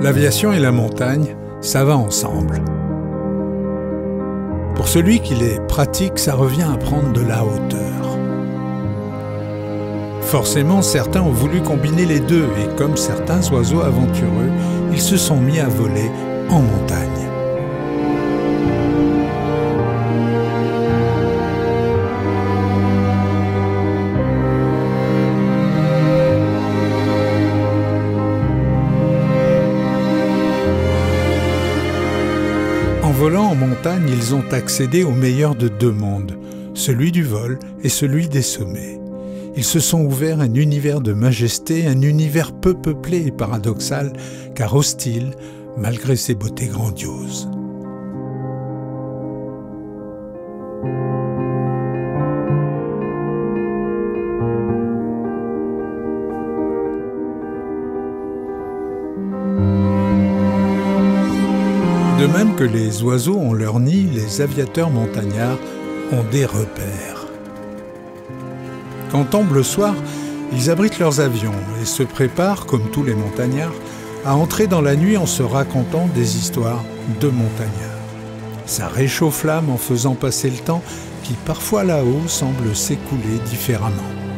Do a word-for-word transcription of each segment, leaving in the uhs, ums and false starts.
L'aviation et la montagne, ça va ensemble. Pour celui qui les pratique, ça revient à prendre de la hauteur. Forcément, certains ont voulu combiner les deux et comme certains oiseaux aventureux, ils se sont mis à voler en montagne. En volant en montagne, ils ont accédé au meilleur de deux mondes, celui du vol et celui des sommets. Ils se sont ouverts un univers de majesté, un univers peu peuplé et paradoxal, car hostile, malgré ses beautés grandioses. De même que les oiseaux ont leur nid, les aviateurs montagnards ont des repères. Quand tombe le soir, ils abritent leurs avions et se préparent, comme tous les montagnards, à entrer dans la nuit en se racontant des histoires de montagnards. Ça réchauffe l'âme en faisant passer le temps qui, parfois là-haut, semble s'écouler différemment.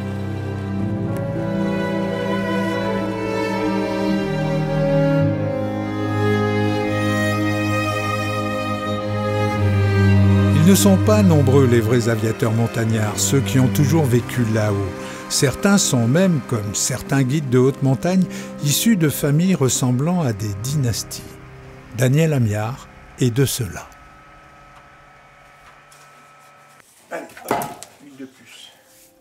Ils ne sont pas nombreux les vrais aviateurs montagnards, ceux qui ont toujours vécu là-haut. Certains sont même, comme certains guides de haute montagne, issus de familles ressemblant à des dynasties. Daniel Amiard est de ceux-là. Allez, hop, une de plus.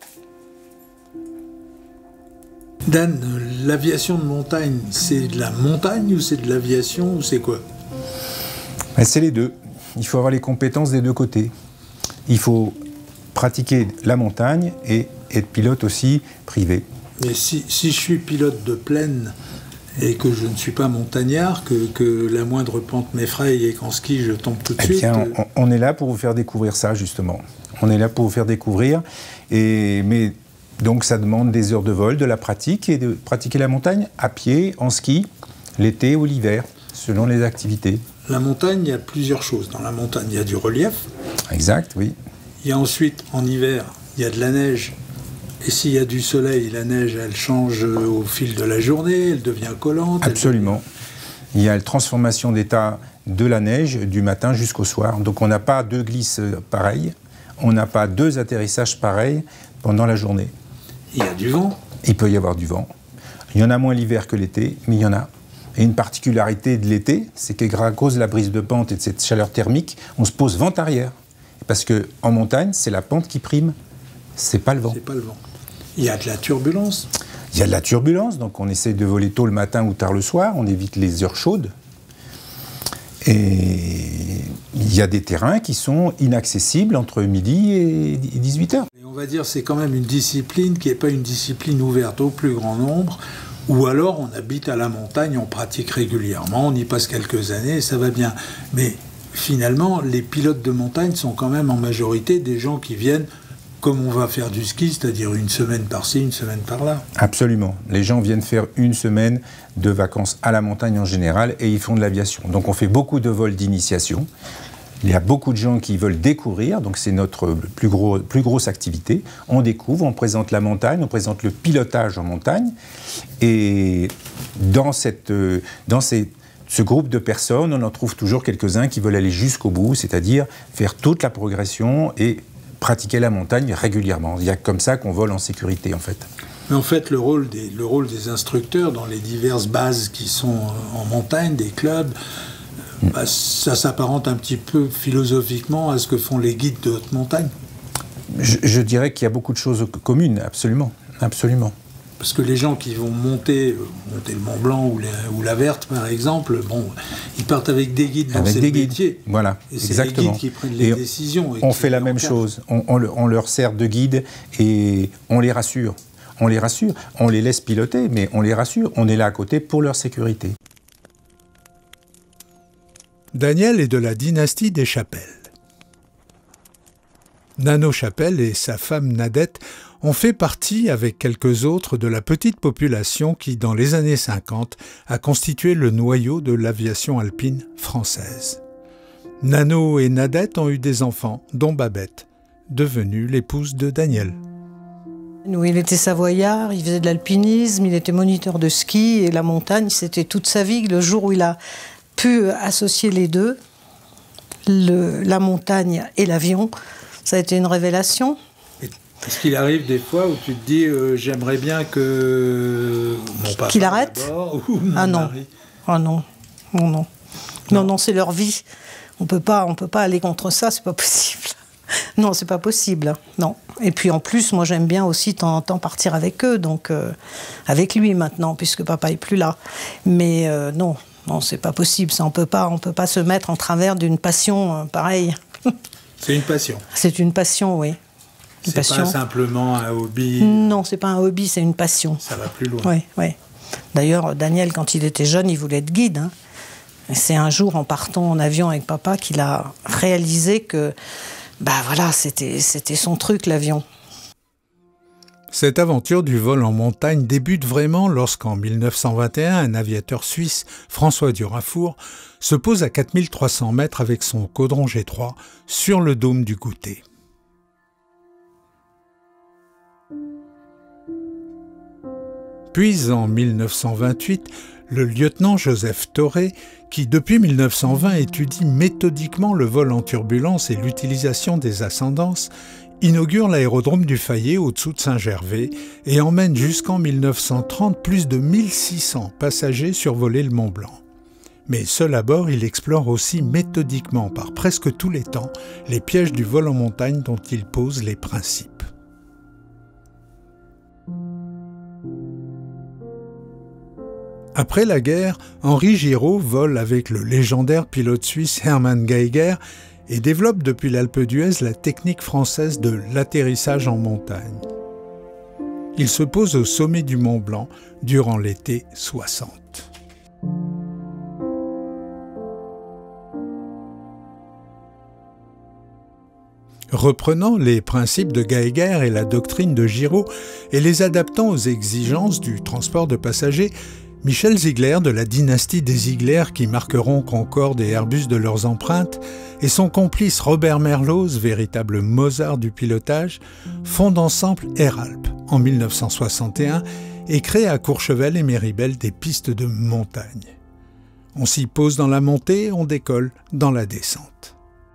Dan, l'aviation de montagne, c'est de la montagne ou c'est de l'aviation ou c'est quoi? C'est les deux. Il faut avoir les compétences des deux côtés. Il faut pratiquer la montagne et être pilote aussi privé. Mais si, si je suis pilote de plaine et que je ne suis pas montagnard, que, que la moindre pente m'effraie et qu'en ski je tombe tout de eh suite... bien, on, on est là pour vous faire découvrir ça, justement. On est là pour vous faire découvrir. Et, mais, donc ça demande des heures de vol, de la pratique, et de pratiquer la montagne à pied, en ski, l'été ou l'hiver, selon les activités. La montagne, il y a plusieurs choses. Dans la montagne, il y a du relief. Exact, oui. Il y a ensuite, en hiver, il y a de la neige. Et s'il y a du soleil, la neige, elle change au fil de la journée, elle devient collante. Absolument. Devient... Il y a la transformation d'état de la neige du matin jusqu'au soir. Donc on n'a pas deux glisses pareilles, on n'a pas deux atterrissages pareils pendant la journée. Il y a du vent. Il peut y avoir du vent. Il y en a moins l'hiver que l'été, mais il y en a. Et une particularité de l'été, c'est qu'à cause de la brise de pente et de cette chaleur thermique, on se pose vent arrière. Parce qu'en montagne, c'est la pente qui prime, c'est pas le vent. C'est pas le vent. Il y a de la turbulence. Il y a de la turbulence, donc on essaye de voler tôt le matin ou tard le soir, on évite les heures chaudes. Et il y a des terrains qui sont inaccessibles entre midi et dix-huit heures. Et on va dire que c'est quand même une discipline qui n'est pas une discipline ouverte au plus grand nombre. Ou alors on habite à la montagne, on pratique régulièrement, on y passe quelques années et ça va bien. Mais finalement, les pilotes de montagne sont quand même en majorité des gens qui viennent comme on va faire du ski, c'est-à-dire une semaine par-ci, une semaine par-là. Absolument. Les gens viennent faire une semaine de vacances à la montagne en général et ils font de l'aviation. Donc on fait beaucoup de vols d'initiation. Il y a beaucoup de gens qui veulent découvrir, donc c'est notre plus, gros, plus grosse activité. On découvre, on présente la montagne, on présente le pilotage en montagne. Et dans, cette, dans ces, ce groupe de personnes, on en trouve toujours quelques-uns qui veulent aller jusqu'au bout, c'est-à-dire faire toute la progression et pratiquer la montagne régulièrement. Il y a comme ça qu'on vole en sécurité, en fait. Mais en fait, le rôle des, le rôle des instructeurs dans les diverses bases qui sont en montagne, des clubs, bah, ça s'apparente un petit peu philosophiquement à ce que font les guides de haute montagne. Je, je dirais qu'il y a beaucoup de choses communes, absolument, absolument. Parce que les gens qui vont monter, euh, monter le Mont Blanc ou la, ou la Verte, par exemple, bon, ils partent avec des guides dans avec ces des métiers. Guides. Voilà, et c'est exactement. les guides qui prennent les et décisions. Et on qui fait la même encadrent. chose. On, on, on leur sert de guide et on les rassure. On les rassure. On les laisse piloter, mais on les rassure. On est là à côté pour leur sécurité. Daniel est de la dynastie des Chapelles. Nano Chapelle et sa femme Nadette ont fait partie, avec quelques autres, de la petite population qui, dans les années cinquante, a constitué le noyau de l'aviation alpine française. Nano et Nadette ont eu des enfants, dont Babette, devenue l'épouse de Daniel. Nous, il était savoyard, il faisait de l'alpinisme, il était moniteur de ski et la montagne, c'était toute sa vie. Le jour où il a pu associer les deux, le, la montagne et l'avion, ça a été une révélation. Est-ce qu'il arrive des fois où tu te dis euh, j'aimerais bien que mon papa qu'il arrête ou mon Ah non, mari. ah non, non, non, non, non, c'est leur vie. On peut pas, on peut pas aller contre ça, c'est pas possible. Non, c'est pas possible, non. Et puis en plus, moi j'aime bien aussi de temps en temps partir avec eux, donc euh, avec lui maintenant, puisque papa est plus là. Mais euh, non, non, c'est pas possible. Ça, on peut pas, on peut pas se mettre en travers d'une passion euh, pareille. C'est une passion. C'est une passion, oui. C'est pas simplement un hobby. Non, c'est pas un hobby, c'est une passion. Ça va plus loin. Oui, oui. D'ailleurs, Daniel, quand il était jeune, il voulait être guide. Hein. C'est un jour, en partant en avion avec papa, qu'il a réalisé que, bah voilà, c'était, c'était son truc, l'avion. Cette aventure du vol en montagne débute vraiment lorsqu'en mille neuf cent vingt et un, un aviateur suisse, François Durafour, se pose à quatre mille trois cents mètres avec son caudron G trois sur le dôme du Goutet. Puis en mille neuf cent vingt-huit, le lieutenant Joseph Thoré, qui depuis mille neuf cent vingt étudie méthodiquement le vol en turbulence et l'utilisation des ascendances, inaugure l'aérodrome du Fayet au-dessous de Saint-Gervais et emmène jusqu'en mille neuf cent trente plus de mille six cents passagers survoler le Mont Blanc. Mais seul à bord, il explore aussi méthodiquement par presque tous les temps les pièges du vol en montagne dont il pose les principes. Après la guerre, Henri Giraud vole avec le légendaire pilote suisse Hermann Geiger et développe depuis l'Alpe d'Huez la technique française de l'atterrissage en montagne. Il se pose au sommet du Mont Blanc durant l'été soixante. Reprenant les principes de Geiger et la doctrine de Giraud et les adaptant aux exigences du transport de passagers, Michel Ziegler, de la dynastie des Ziegler qui marqueront Concorde et Airbus de leurs empreintes, et son complice Robert Merloz, véritable Mozart du pilotage, fondent ensemble Airalp en mille neuf cent soixante et un et créent à Courchevel et Méribel des pistes de montagne. On s'y pose dans la montée, on décolle dans la descente.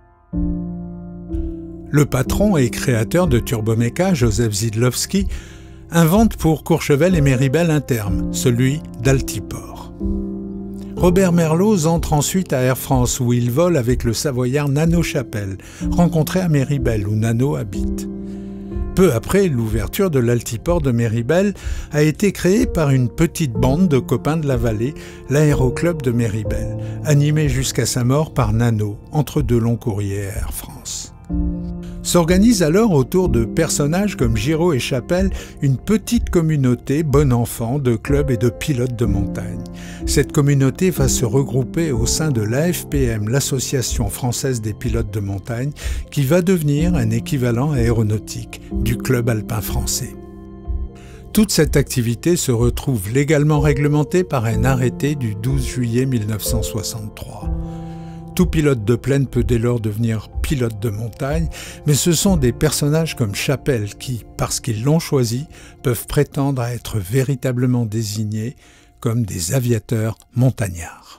Le patron et créateur de Turboméca, Joseph Zidlowski, invente pour Courchevel et Méribel un terme, celui d'altiport. Robert Merloz entre ensuite à Air France où il vole avec le savoyard Nano Chapelle, rencontré à Méribel où Nano habite. Peu après, l'ouverture de l'altiport de Méribel a été créée par une petite bande de copains de la vallée, l'aéroclub de Méribel, animé jusqu'à sa mort par Nano, entre deux longs courriers à Air France. S'organise alors autour de personnages comme Giraud et Chapelle une petite communauté bon enfant de clubs et de pilotes de montagne. Cette communauté va se regrouper au sein de l'A F P M, l'Association française des pilotes de montagne, qui va devenir un équivalent aéronautique du Club alpin français. Toute cette activité se retrouve légalement réglementée par un arrêté du douze juillet mille neuf cent soixante-trois. Tout pilote de plaine peut dès lors devenir pilote de montagne, mais ce sont des personnages comme Chapelle qui, parce qu'ils l'ont choisi, peuvent prétendre à être véritablement désignés comme des aviateurs montagnards.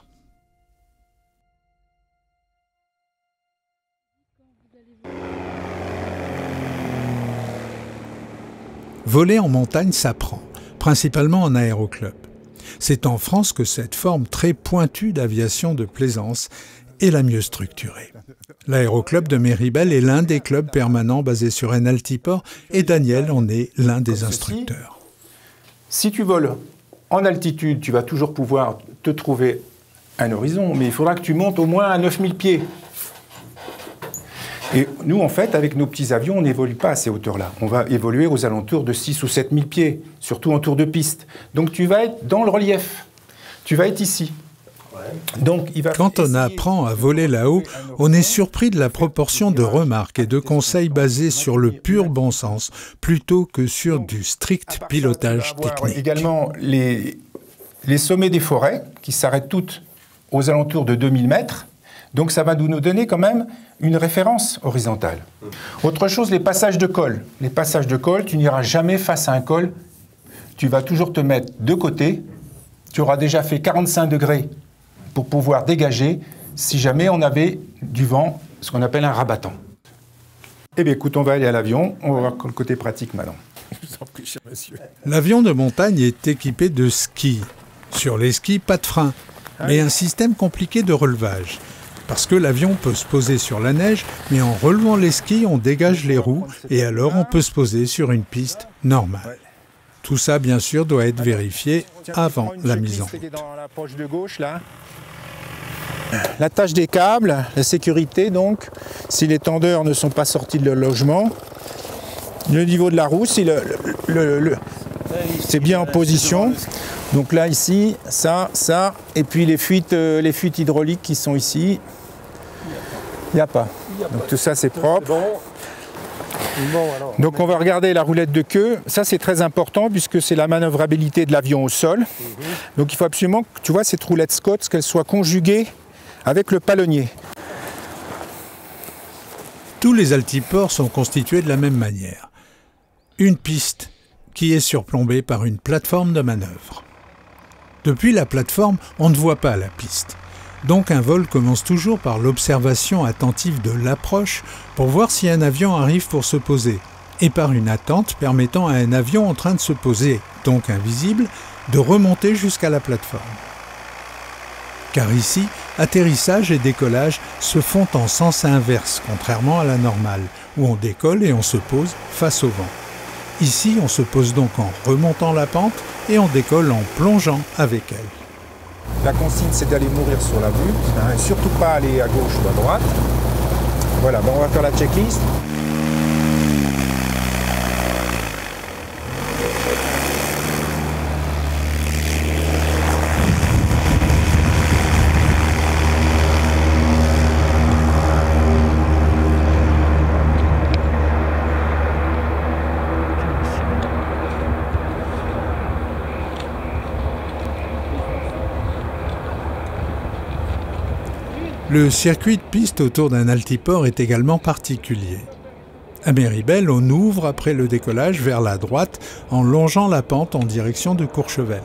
Voler en montagne s'apprend, principalement en aéroclub. C'est en France que cette forme très pointue d'aviation de plaisance est la mieux structurée. L'aéroclub de Méribel est l'un des clubs permanents basés sur un altiport et Daniel en est l'un des instructeurs. Si tu voles en altitude, tu vas toujours pouvoir te trouver un horizon, mais il faudra que tu montes au moins à neuf mille pieds. Et nous, en fait, avec nos petits avions, on n'évolue pas à ces hauteurs-là. On va évoluer aux alentours de six ou sept mille pieds, surtout en tour de piste. Donc tu vas être dans le relief. Tu vas être ici. Donc, il va Quand on apprend à voler là-haut, on est surpris de la proportion de remarques et de conseils basés sur le pur bon sens, plutôt que sur du strict pilotage technique. Également, les, les sommets des forêts, qui s'arrêtent toutes aux alentours de deux mille mètres. Donc, ça va nous donner quand même une référence horizontale. Autre chose, les passages de col. Les passages de col, tu n'iras jamais face à un col. Tu vas toujours te mettre de côté. Tu auras déjà fait quarante-cinq degrés pour pouvoir dégager si jamais on avait du vent, ce qu'on appelle un rabattant. Eh bien, écoute, on va aller à l'avion. On va voir le côté pratique maintenant. Je vous en prie, cher monsieur. L'avion de montagne est équipé de skis. Sur les skis, pas de frein, mais un système compliqué de relevage. Parce que l'avion peut se poser sur la neige, mais en relevant les skis, on dégage les roues et alors on peut se poser sur une piste normale. Tout ça, bien sûr, doit être vérifié avant la mise en route. Dans la poche de gauche, là. L'attache des câbles, la sécurité donc, si les tendeurs ne sont pas sortis de leur logement. Le niveau de la roue, si le, le, le, le c'est bien en position. Donc là, ici, ça, ça, et puis les fuites, euh, les fuites hydrauliques qui sont ici, il n'y a pas. Donc tout ça, c'est propre. Donc on va regarder la roulette de queue. Ça, c'est très important puisque c'est la manœuvrabilité de l'avion au sol. Donc il faut absolument que, tu vois, cette roulette Scott, qu'elle soit conjuguée avec le palonnier. Tous les altiports sont constitués de la même manière. Une piste qui est surplombée par une plateforme de manœuvre. Depuis la plateforme, on ne voit pas la piste. Donc un vol commence toujours par l'observation attentive de l'approche pour voir si un avion arrive pour se poser, et par une attente permettant à un avion en train de se poser, donc invisible, de remonter jusqu'à la plateforme. Car ici, atterrissage et décollage se font en sens inverse, contrairement à la normale, où on décolle et on se pose face au vent. Ici, on se pose donc en remontant la pente et on décolle en plongeant avec elle. La consigne, c'est d'aller mourir sur la butte, hein, surtout pas aller à gauche ou à droite. Voilà, bon, on va faire la checklist. Le circuit de piste autour d'un altiport est également particulier. À Méribel, on ouvre après le décollage vers la droite en longeant la pente en direction de Courchevel.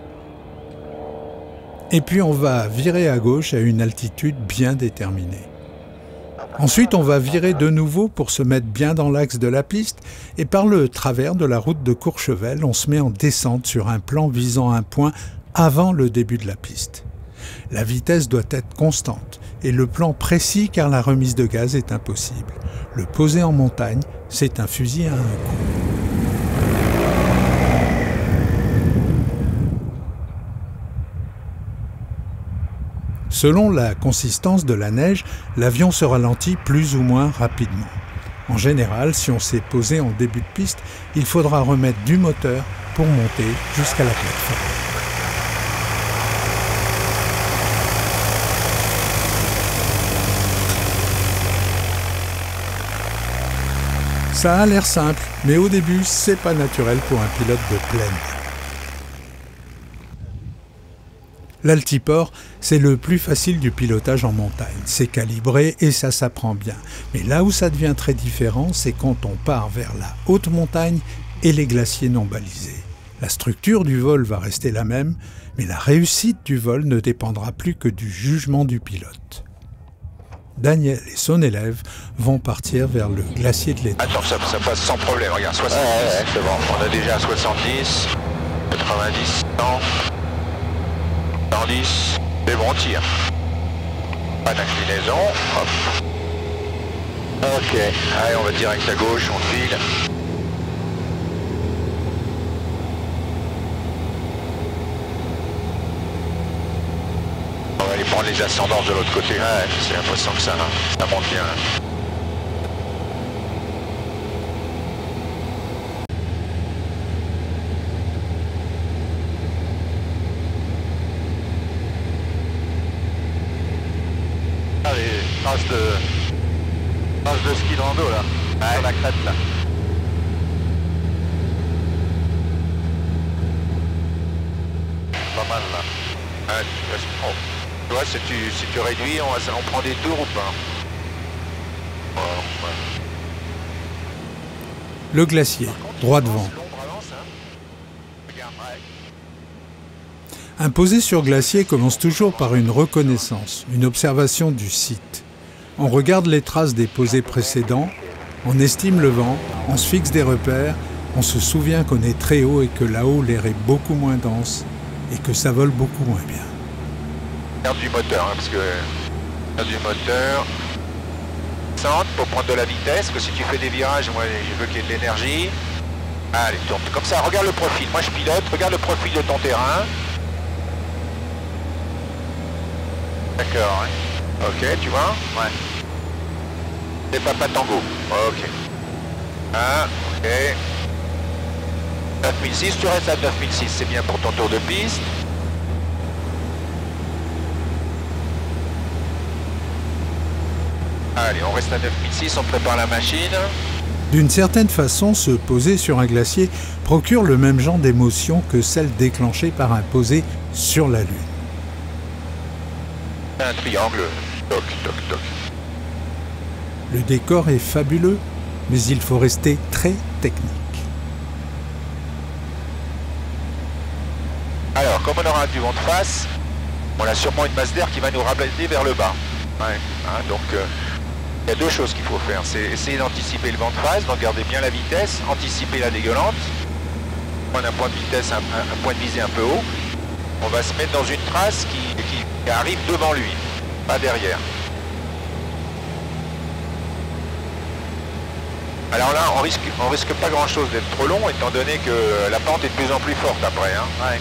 Et puis on va virer à gauche à une altitude bien déterminée. Ensuite, on va virer de nouveau pour se mettre bien dans l'axe de la piste et par le travers de la route de Courchevel, on se met en descente sur un plan visant un point avant le début de la piste. La vitesse doit être constante et le plan précis car la remise de gaz est impossible. Le poser en montagne, c'est un fusil à un coup. Selon la consistance de la neige, l'avion se ralentit plus ou moins rapidement. En général, si on s'est posé en début de piste, il faudra remettre du moteur pour monter jusqu'à la plateforme. Ça a l'air simple, mais au début, c'est pas naturel pour un pilote de plaine. L'altiport, c'est le plus facile du pilotage en montagne. C'est calibré et ça s'apprend bien. Mais là où ça devient très différent, c'est quand on part vers la haute montagne et les glaciers non balisés. La structure du vol va rester la même, mais la réussite du vol ne dépendra plus que du jugement du pilote. Daniel et son élève vont partir vers le glacier de l'Étang. Attends, ça, ça passe sans problème, regarde, soixante-dix, ouais, ouais, c'est bon. On a déjà soixante-dix, quatre-vingt-dix, cent, cent dix, c'est bon, on tire. Pas d'inclinaison, hop. Ok, allez, on va direct à gauche, on file. On va aller prendre les ascendances de l'autre côté. Ouais, c'est l'impression que ça, ça monte bien. Planche de ski de rando là, ouais. Sur la crête là. Pas mal là. Ouais, oh. Tu vois, si tu, si tu réduis, on, va, on prend des tours ou pas? Oh, ouais. Le glacier, droit devant. Un posé sur glacier commence toujours par une reconnaissance, une observation du site. On regarde les traces des posés précédents, on estime le vent, on se fixe des repères, on se souvient qu'on est très haut et que là-haut l'air est beaucoup moins dense et que ça vole beaucoup moins bien. Garde du moteur, hein, parce que garde du moteur. Centre pour prendre de la vitesse, que si tu fais des virages, moi je veux qu'il y ait de l'énergie. Allez, tourne comme ça, regarde le profil. Moi je pilote, regarde le profil de ton terrain. D'accord, hein. Ok, tu vois? Ouais. C'est Papa Tango. Ok. un, ok. neuf mille six, tu restes à neuf mille six, c'est bien pour ton tour de piste. Allez, on reste à neuf mille six, on prépare la machine. D'une certaine façon, se poser sur un glacier procure le même genre d'émotion que celle déclenchée par un posé sur la Lune. Un triangle, toc, toc, toc. Le décor est fabuleux, mais il faut rester très technique. Alors, comme on aura du vent de face, on a sûrement une masse d'air qui va nous ramener vers le bas. Ouais. Hein, donc, il euh, y a deux choses qu'il faut faire. C'est essayer d'anticiper le vent de face, donc garder bien la vitesse, anticiper la dégueulante, prendre un point de vitesse, un, un, un point de visée un peu haut. On va se mettre dans une trace qui, qui arrive devant lui, pas derrière. Alors là, on risque, on risque pas grand chose d'être trop long, étant donné que la pente est de plus en plus forte après. Hein. Ouais.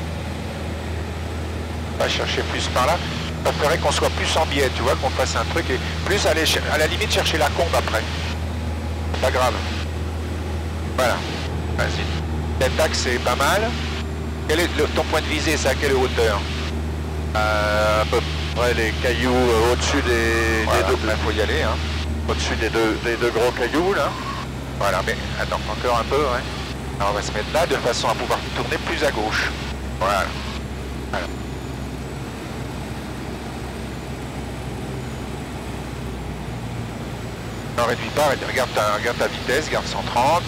On va chercher plus par là. Je préférerais qu'on soit plus en biais, tu vois, qu'on fasse un truc et plus aller à la limite chercher la combe après. C'est pas grave. Voilà. Vas-y. L'attaque, c'est pas mal. Quel est le, ton point de visée, c'est à quelle hauteur? euh, À peu près les cailloux euh, au-dessus des, voilà, des deux. Là, il faut y aller, hein. Au-dessus des deux, des deux gros cailloux, là. Voilà, mais attends, encore un peu, ouais. Alors, on va se mettre là de façon à pouvoir tourner plus à gauche. Voilà. Voilà. Ne réduis pas, regarde ta, regarde ta vitesse, garde cent trente.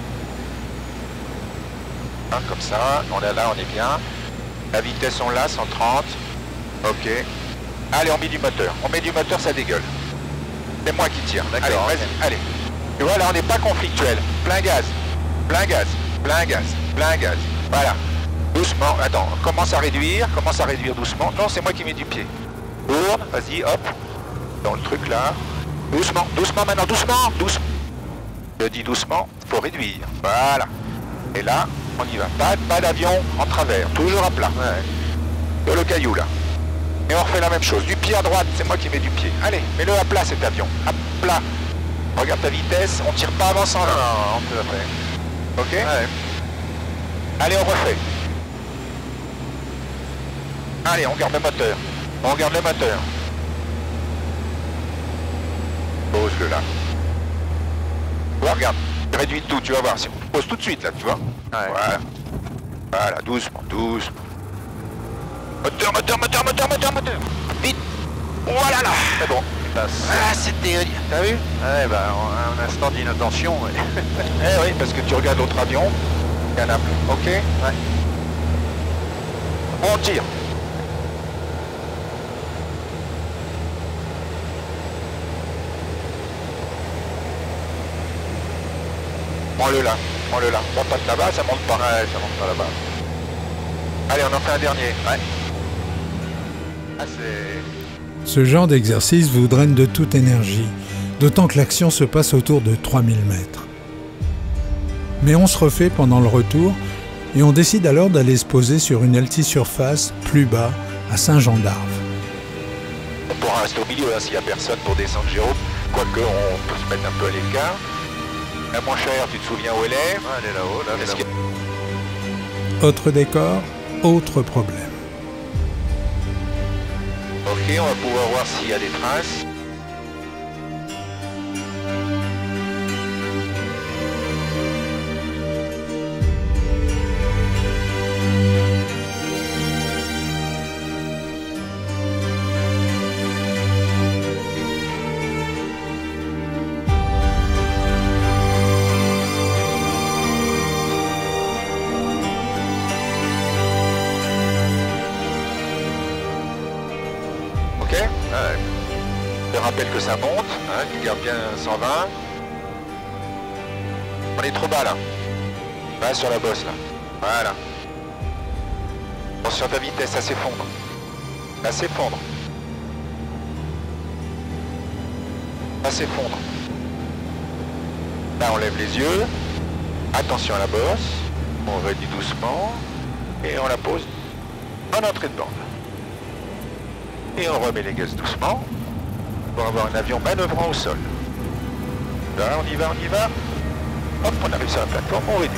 Hein, comme ça, on est là, on est bien. La vitesse, on l'a, cent trente. Ok. Allez, on met du moteur. On met du moteur, ça dégueule. C'est moi qui tire. D'accord. Allez, vas-y, allez. Tu vois, là, on n'est pas conflictuel. Plein gaz. Plein gaz. Plein gaz. Plein gaz. Voilà. Doucement. Attends, commence à réduire. Commence à réduire doucement. Non, c'est moi qui mets du pied. Tourne. Vas-y, hop. Dans le truc là. Doucement. Doucement maintenant. Doucement. Doucement. Je dis doucement. Faut réduire. Voilà. Et là, on y va. Pas, pas d'avion en travers. Toujours à plat. Ouais. De le caillou là. Et on refait la même chose. Du pied à droite, c'est moi qui mets du pied. Allez, mets-le à plat cet avion. À plat. Regarde ta vitesse, on tire pas avant cent vingt. Non, non, on peut après. Ok ouais. Allez, on refait. Allez, on garde le moteur. On garde le moteur. Pose-le là. Ouais, regarde, réduis tout, tu vas voir. Pose tout de suite là, tu vois. Ouais. Voilà. Voilà, doucement, doucement. Moteur, moteur, moteur, moteur, moteur, moteur. Vite. Voilà là. C'est bon. Ah, c'était... T'as vu? Ouais, bah, un instant d'inattention. Ouais. Eh oui, parce que tu regardes l'autre avion. Il y en a plus. Ok? Ouais. On tire. Prends-le là. Prends-le là. Ça passe là-bas, ça monte pas. Ouais, ça monte pas là-bas. Allez, on en fait un dernier. Ouais. Ah, c'est... Ce genre d'exercice vous draine de toute énergie, d'autant que l'action se passe autour de trois mille mètres. Mais on se refait pendant le retour et on décide alors d'aller se poser sur une altisurface plus bas, à Saint-Jean-d'Arve. On pourra rester au milieu hein, s'il n'y a personne pour descendre Jérôme, quoique on peut se mettre un peu à l'écart. La moins chère, tu te souviens où elle est? Ah, elle est là-haut, là, elle est là-haut. Autre décor, autre problème. Ok, on va pouvoir voir s'il y a des traces. rappelle que ça monte, hein, tu gardes bien cent vingt. On est trop bas là. Va sur la bosse là. Voilà. Attention à ta vitesse, ça s'effondre. Ça s'effondre. Ça s'effondre. Là on lève les yeux. Attention à la bosse. On redit doucement. Et on la pose en entrée de bande. Et on remet les gaz doucement pour avoir un avion manœuvrant au sol. Là, on y va, on y va. Hop, on arrive sur la plateforme, on réduit.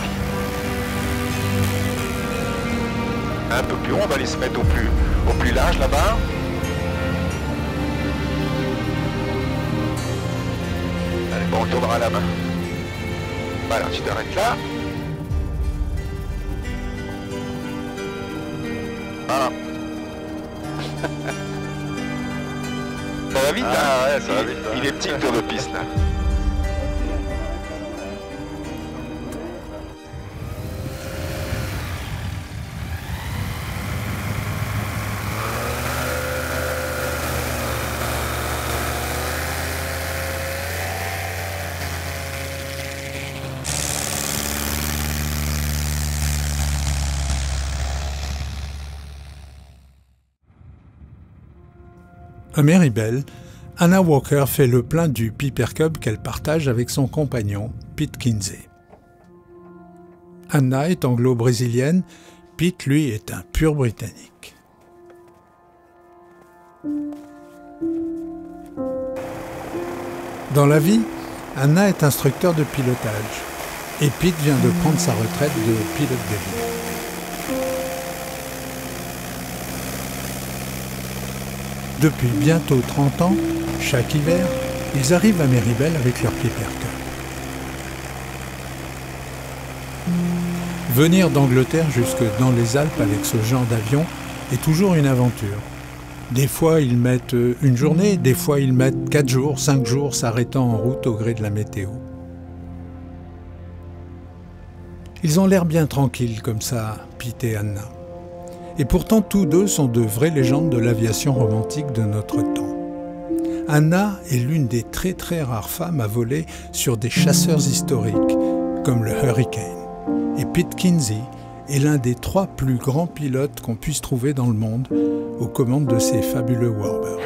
Un peu plus haut, on va aller se mettre au plus, au plus large là-bas. Allez, bon, on tournera la main. Voilà, tu t'arrêtes là. Voilà. Ça va vite, ah, hein ouais, ça va vite, il, il est petit le tour de piste là. À Maribel, Anna Walker fait le plein du Piper Cub qu'elle partage avec son compagnon, Pete Kinsey. Anna est anglo-brésilienne, Pete, lui, est un pur Britannique. Dans la vie, Anna est instructeur de pilotage et Pete vient de prendre sa retraite de pilote d'avion. Depuis bientôt trente ans, chaque hiver, ils arrivent à Maribel avec leur Piper Cub. Venir d'Angleterre jusque dans les Alpes avec ce genre d'avion est toujours une aventure. Des fois, ils mettent une journée, des fois, ils mettent quatre jours, cinq jours, s'arrêtant en route au gré de la météo. Ils ont l'air bien tranquilles comme ça, Pete et Anna. Et pourtant, tous deux sont de vraies légendes de l'aviation romantique de notre temps. Anna est l'une des très très rares femmes à voler sur des chasseurs historiques, comme le Hurricane. Et Pete Kinsey est l'un des trois plus grands pilotes qu'on puisse trouver dans le monde, aux commandes de ces fabuleux Warbirds.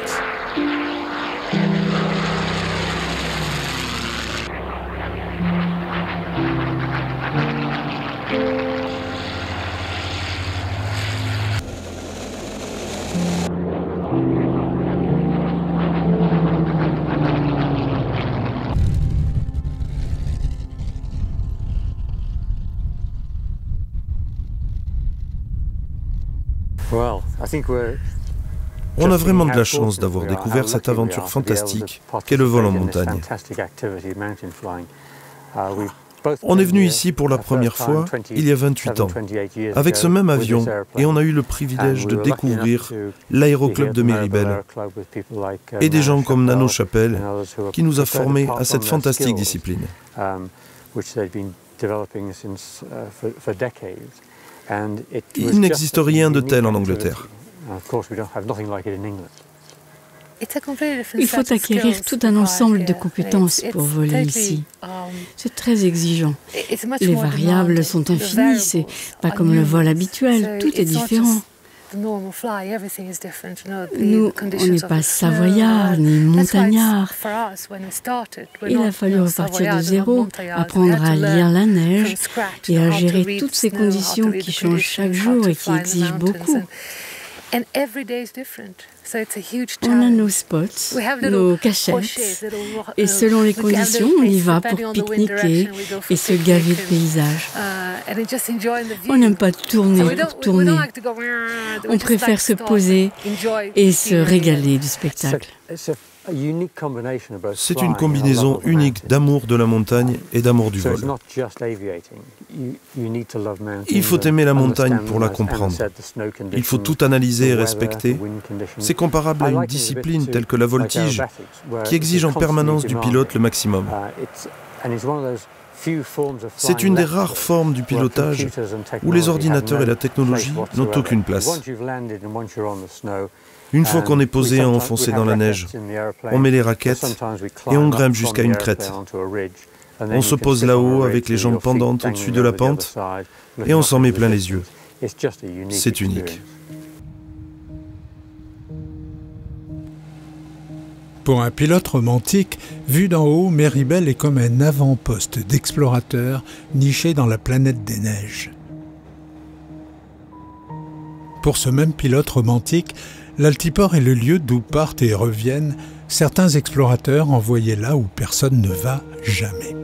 On a vraiment de la chance d'avoir découvert cette aventure fantastique qu'est le vol en montagne. On est venu ici pour la première fois il y a vingt-huit ans, avec ce même avion, et on a eu le privilège de découvrir l'aéroclub de Maribel et des gens comme Nano Chappell qui nous a formés à cette fantastique discipline. Il n'existe rien de tel en Angleterre. Il faut acquérir tout un ensemble de compétences pour voler ici. C'est très exigeant. Les variables sont infinies, c'est pas comme le vol habituel, tout est différent. Nous, on n'est pas savoyards ni montagnards. Il a fallu repartir de zéro, apprendre à lire la neige et à gérer toutes ces conditions qui changent chaque jour et qui exigent beaucoup. On a nos spots, nos cachettes, et selon les conditions, on y va pour pique-niquer et se gaver de paysages. On n'aime pas tourner pour tourner. On préfère se poser et se régaler du spectacle. C'est une combinaison unique d'amour de la montagne et d'amour du vol. Il faut aimer la montagne pour la comprendre. Il faut tout analyser et respecter. C'est comparable à une discipline telle que la voltige, qui exige en permanence du pilote le maximum. C'est une des rares formes du pilotage où les ordinateurs et la technologie n'ont aucune place. Une fois qu'on est posé et enfoncé dans la neige, on met les raquettes et on grimpe jusqu'à une crête. On se pose là-haut avec les jambes pendantes au-dessus de la pente et on s'en met plein les yeux. C'est unique. Pour un pilote romantique, vu d'en haut, Méribel est comme un avant-poste d'explorateur niché dans la planète des neiges. Pour ce même pilote romantique, l'altiport est le lieu d'où partent et reviennent certains explorateurs envoyés là où personne ne va jamais.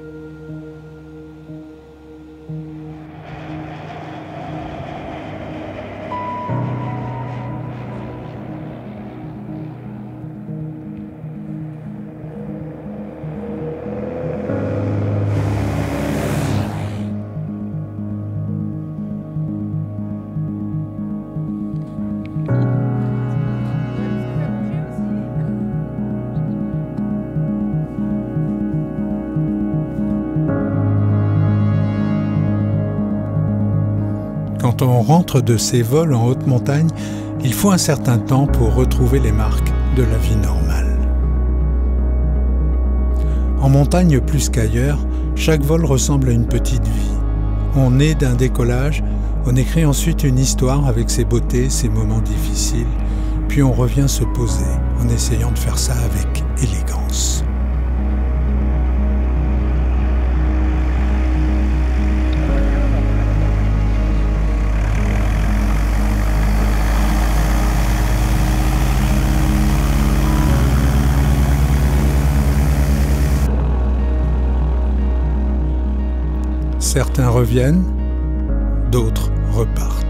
Quand on rentre de ces vols en haute montagne, il faut un certain temps pour retrouver les marques de la vie normale. En montagne plus qu'ailleurs, chaque vol ressemble à une petite vie. On naît d'un décollage, on écrit ensuite une histoire avec ses beautés, ses moments difficiles, puis on revient se poser en essayant de faire ça avec élégance. Certains reviennent, d'autres repartent.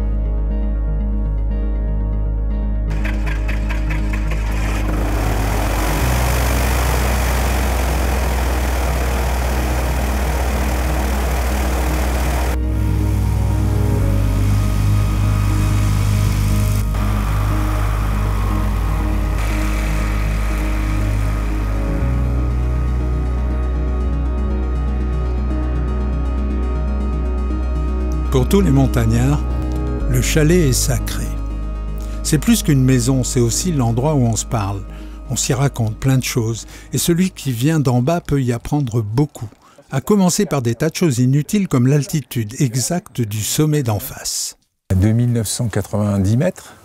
Pour tous les montagnards, le chalet est sacré. C'est plus qu'une maison, c'est aussi l'endroit où on se parle. On s'y raconte plein de choses, et celui qui vient d'en bas peut y apprendre beaucoup, à commencer par des tas de choses inutiles comme l'altitude exacte du sommet d'en face. deux mille neuf cent quatre-vingt-dix mètres,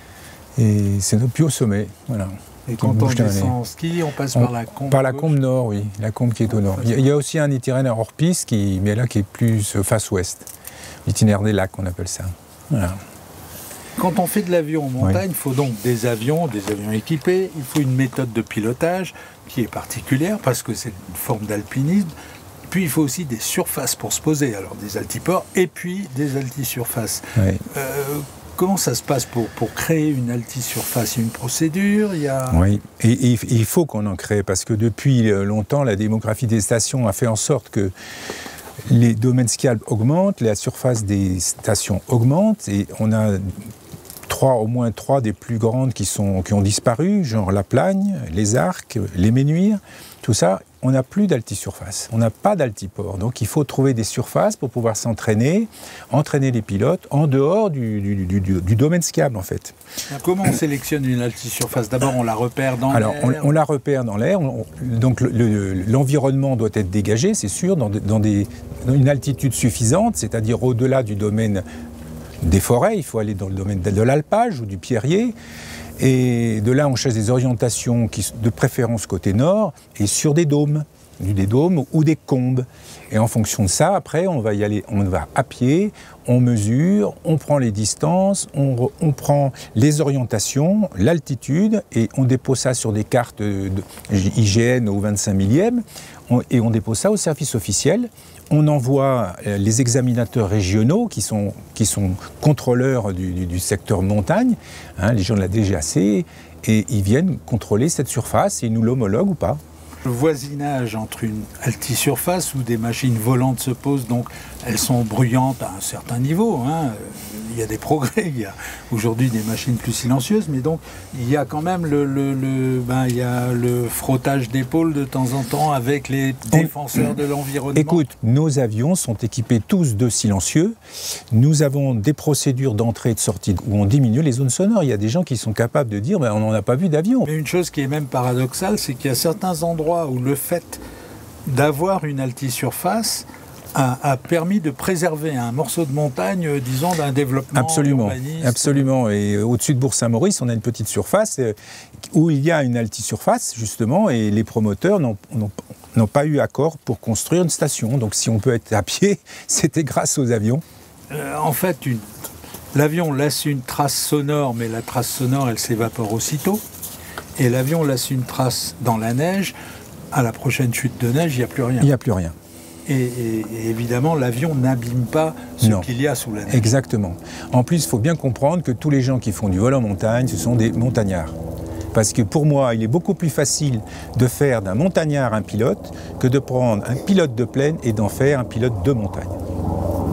et c'est notre plus haut sommet. Voilà. Et quand on descend en ski, on passe on, par la combe Par la combe nord, oui, la combe qui est au nord. Il y a, il y a aussi un itinéraire hors piste, qui, mais là qui est plus face ouest. L'itinéraire des lacs, on appelle ça. Voilà. Quand on fait de l'avion en montagne, il oui. faut donc des avions, des avions équipés, il faut une méthode de pilotage qui est particulière parce que c'est une forme d'alpinisme. Puis il faut aussi des surfaces pour se poser, alors des altiports et puis des altisurfaces. Oui. Euh, comment ça se passe pour, pour créer une altisurface? Il y a une procédure, il y a... Oui, et, et il faut qu'on en crée parce que depuis longtemps, la démographie des stations a fait en sorte que les domaines skiables augmentent, la surface des stations augmente et on a trois, au moins trois des plus grandes qui, sont, qui ont disparu, genre la Plagne, les Arcs, les Ménuires, tout ça, on n'a plus d'altisurface, on n'a pas d'altiport. Donc il faut trouver des surfaces pour pouvoir s'entraîner, entraîner les pilotes en dehors du, du, du, du, du domaine skiable en fait. Comment on sélectionne une altisurface? D'abord on la repère dans l'air. Alors on, on la repère dans l'air, donc l'environnement le, le, doit être dégagé, c'est sûr, dans, dans, des, dans une altitude suffisante, c'est-à-dire au-delà du domaine des forêts, il faut aller dans le domaine de l'alpage ou du pierrier. Et de là, on cherche des orientations qui, de préférence côté nord et sur des dômes, des dômes ou des combes. Et en fonction de ça, après, on va y aller, on va à pied, on mesure, on prend les distances, on, on prend les orientations, l'altitude, et on dépose ça sur des cartes de I G N au vingt-cinq millième, on, et on dépose ça au service officiel. On envoie les examinateurs régionaux qui sont, qui sont contrôleurs du, du, du secteur montagne, hein, les gens de la D G A C, et ils viennent contrôler cette surface et ils nous l'homologuent ou pas. Le voisinage entre une altisurface où des machines volantes se posent, donc elles sont bruyantes à un certain niveau. Hein. Il y a des progrès, il y a aujourd'hui des machines plus silencieuses, mais donc il y a quand même le, le, le, ben, il y a le frottage d'épaules de temps en temps avec les défenseurs de l'environnement. Écoute, nos avions sont équipés tous de silencieux. Nous avons des procédures d'entrée et de sortie où on diminue les zones sonores. Il y a des gens qui sont capables de dire ben, on n'en a pas vu d'avion. Mais une chose qui est même paradoxale, c'est qu'il y a certains endroits où le fait d'avoir une altisurface a, a permis de préserver un morceau de montagne, euh, disons, d'un développement absolument, urbaniste. Absolument. Et au-dessus de Bourg-Saint-Maurice, on a une petite surface euh, où il y a une altisurface, justement, et les promoteurs n'ont, n'ont, n'ont pas eu accord pour construire une station. Donc si on peut être à pied, c'était grâce aux avions. Euh, en fait, une, l'avion laisse une trace sonore, mais la trace sonore, elle s'évapore aussitôt. Et l'avion laisse une trace dans la neige. À la prochaine chute de neige, il n'y a plus rien. Il n'y a plus rien. Et, et, et évidemment, l'avion n'abîme pas ce non. qu'il y a sous la neige. Exactement. En plus, il faut bien comprendre que tous les gens qui font du vol en montagne, ce sont des montagnards. Parce que pour moi, il est beaucoup plus facile de faire d'un montagnard un pilote que de prendre un pilote de plaine et d'en faire un pilote de montagne. Pourquoi ?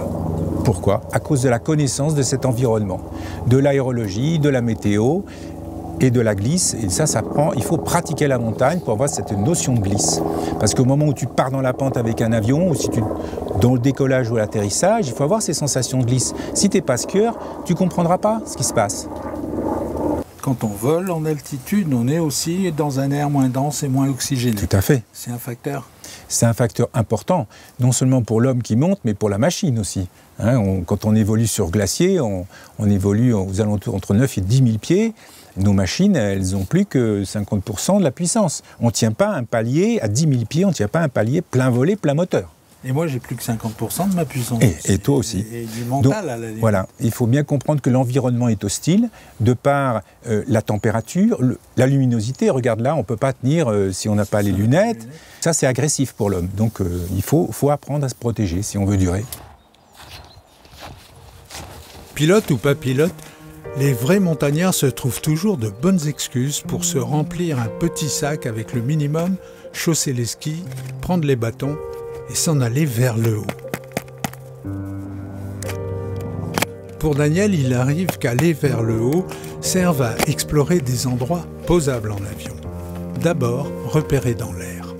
Pourquoi ? À cause de la connaissance de cet environnement, de l'aérologie, de la météo et de la glisse. Et ça, ça prend, il faut pratiquer la montagne pour avoir cette notion de glisse. Parce qu'au moment où tu pars dans la pente avec un avion, ou si tu, dans le décollage ou l'atterrissage, il faut avoir ces sensations de glisse. Si tu n'es pas skieur, tu ne comprendras pas ce qui se passe. Quand on vole en altitude, on est aussi dans un air moins dense et moins oxygéné. Tout à fait. C'est un facteur. C'est un facteur important, non seulement pour l'homme qui monte, mais pour la machine aussi. Hein, on, quand on évolue sur glacier, on, on évolue aux alentours entre neuf et dix mille pieds. Nos machines, elles n'ont plus que cinquante pour cent de la puissance. On ne tient pas un palier à dix mille pieds, on ne tient pas un palier plein volet, plein moteur. Et moi, j'ai plus que cinquante pour cent de ma puissance. Et, et toi aussi. Et, et du mental, donc, à la limite. Voilà, il faut bien comprendre que l'environnement est hostile, de par euh, la température, le, la luminosité. Regarde là, on ne peut pas tenir euh, si on n'a pas les lunettes. lunettes. Ça, c'est agressif pour l'homme. Donc, euh, il faut, faut apprendre à se protéger si on veut durer. Pilote ou pas pilote, les vrais montagnards se trouvent toujours de bonnes excuses pour se remplir un petit sac avec le minimum, chausser les skis, prendre les bâtons et s'en aller vers le haut. Pour Daniel, il arrive qu'aller vers le haut serve à explorer des endroits posables en avion. D'abord, repérer dans l'air.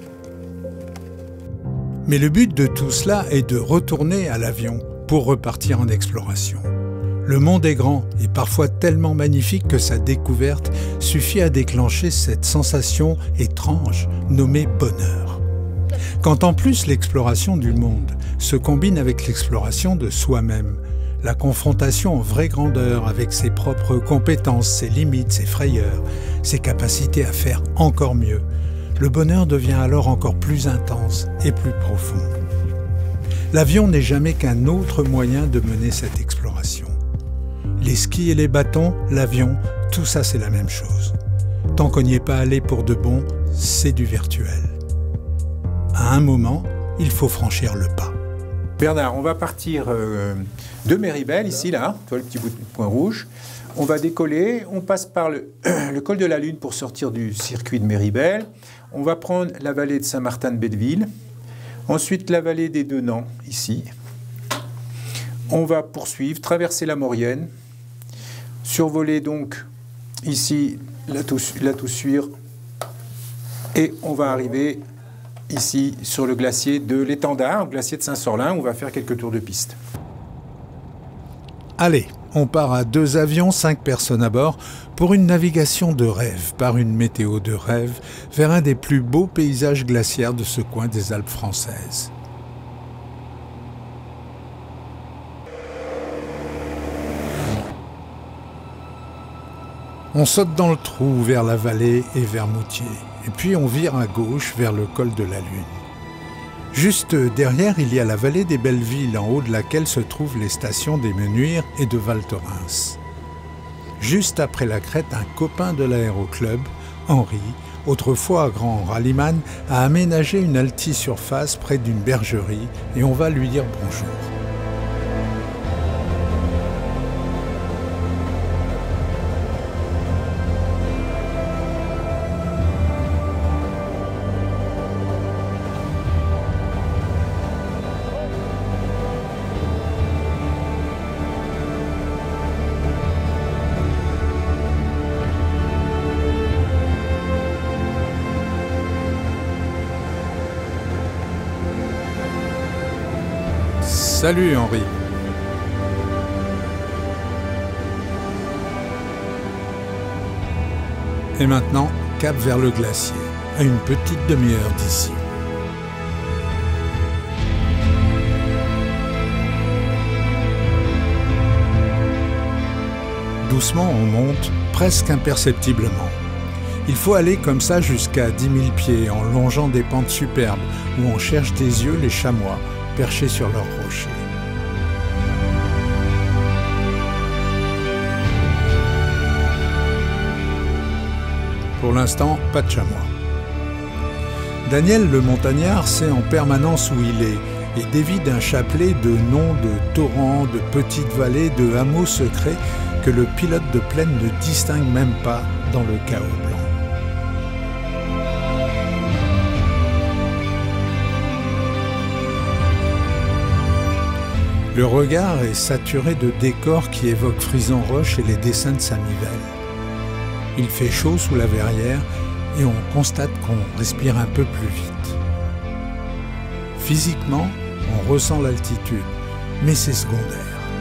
Mais le but de tout cela est de retourner à l'avion pour repartir en exploration. Le monde est grand et parfois tellement magnifique que sa découverte suffit à déclencher cette sensation étrange nommée bonheur. Quand en plus l'exploration du monde se combine avec l'exploration de soi-même, la confrontation en vraie grandeur avec ses propres compétences, ses limites, ses frayeurs, ses capacités à faire encore mieux, le bonheur devient alors encore plus intense et plus profond. L'avion n'est jamais qu'un autre moyen de mener cette exploration. Les skis et les bâtons, l'avion, tout ça c'est la même chose. Tant qu'on n'y est pas allé pour de bon, c'est du virtuel. À un moment, il faut franchir le pas. Bernard, on va partir euh, de Méribel, ici, là, tu vois le petit bout de point rouge. On va décoller, on passe par le, le col de la Lune pour sortir du circuit de Méribel. On va prendre la vallée de Saint-Martin-de-Belleville. Ensuite, la vallée des Deux-Nants, ici. On va poursuivre, traverser la Maurienne, survoler donc ici la, Tous, la Toussuire et on va arriver ici sur le glacier de l'Étendard, le glacier de Saint-Sorlin, où on va faire quelques tours de piste. Allez, on part à deux avions, cinq personnes à bord, pour une navigation de rêve, par une météo de rêve, vers un des plus beaux paysages glaciaires de ce coin des Alpes françaises. On saute dans le trou vers la vallée et vers Moutier, et puis on vire à gauche vers le col de la Lune. Juste derrière, il y a la vallée des Bellevilles, en haut de laquelle se trouvent les stations des Menuires et de Val Thorens. Juste après la crête, un copain de l'aéroclub, Henri, autrefois grand rallyman, a aménagé une altisurface près d'une bergerie et on va lui dire bonjour. Salut Henri. Et maintenant, cap vers le glacier, à une petite demi-heure d'ici. Doucement, on monte, presque imperceptiblement. Il faut aller comme ça jusqu'à dix mille pieds, en longeant des pentes superbes, où on cherche des yeux les chamois, perchés sur leurs rochers. Pour l'instant, pas de chamois. Daniel le montagnard sait en permanence où il est et dévie d'un chapelet de noms de torrents, de petites vallées, de hameaux secrets que le pilote de plaine ne distingue même pas dans le chaos blanc. Le regard est saturé de décors qui évoquent Frison-Roche et les dessins de Samivelle. Il fait chaud sous la verrière et on constate qu'on respire un peu plus vite. Physiquement, on ressent l'altitude, mais c'est secondaire.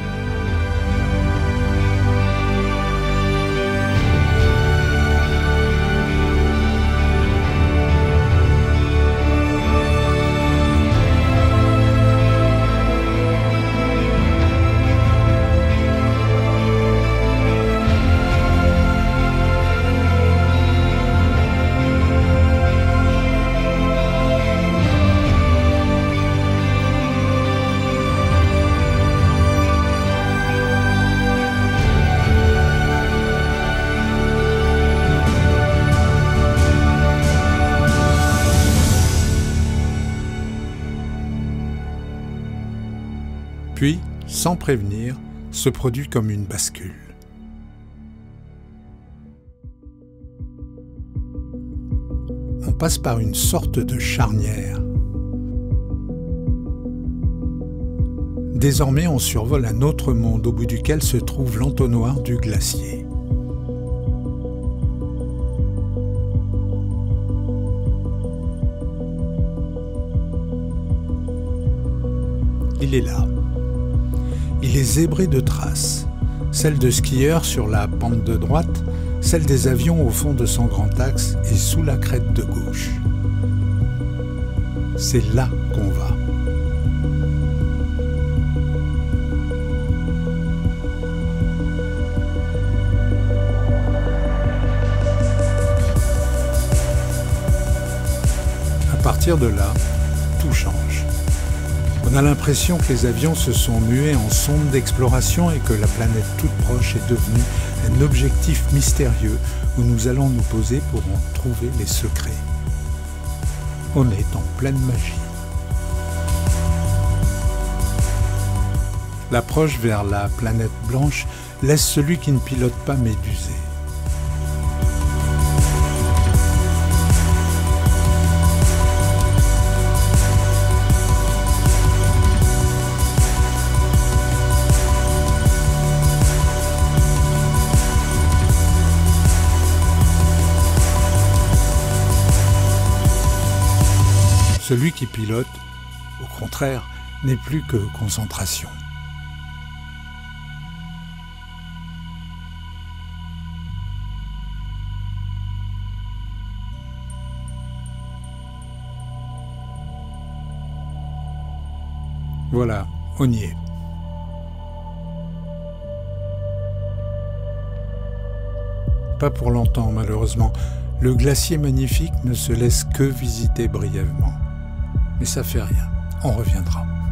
Puis, sans prévenir, se produit comme une bascule. On passe par une sorte de charnière. Désormais, on survole un autre monde au bout duquel se trouve l'entonnoir du glacier. Il est là. Il est zébré de traces, celles de skieurs sur la pente de droite, celles des avions au fond de son grand axe et sous la crête de gauche. C'est là qu'on va. À partir de là, tout change. On a l'impression que les avions se sont mués en sondes d'exploration et que la planète toute proche est devenue un objectif mystérieux où nous allons nous poser pour en trouver les secrets. On est en pleine magie. L'approche vers la planète blanche laisse celui qui ne pilote pas médusé. Celui qui pilote, au contraire, n'est plus que concentration. Voilà, on y est. Pas pour longtemps, malheureusement. Le glacier magnifique ne se laisse que visiter brièvement. Mais ça fait rien, on reviendra.